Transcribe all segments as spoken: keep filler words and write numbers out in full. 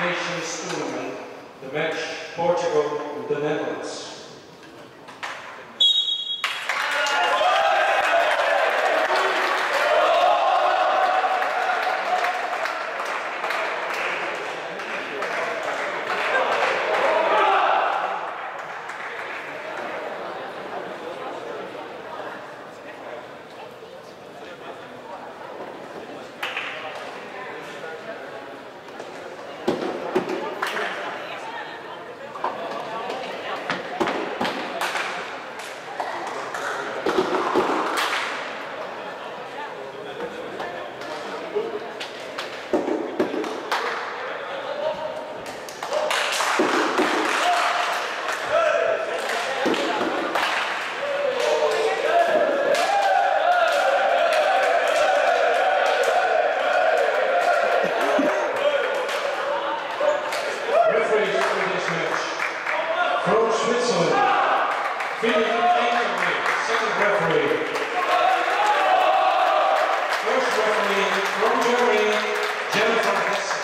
Nations tournament, the match Portugal-the Netherlands. From Switzerland, Philip Engelman, second referee. First referee from Germany, Jennifer Hesse.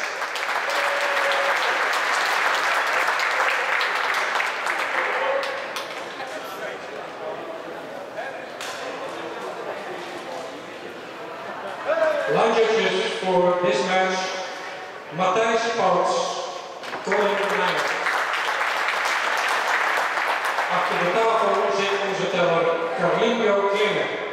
Line judges for this match, Matthijs Pauts, Colin Nijl. Achter de tafel zit onze teller Carlinho Klinger.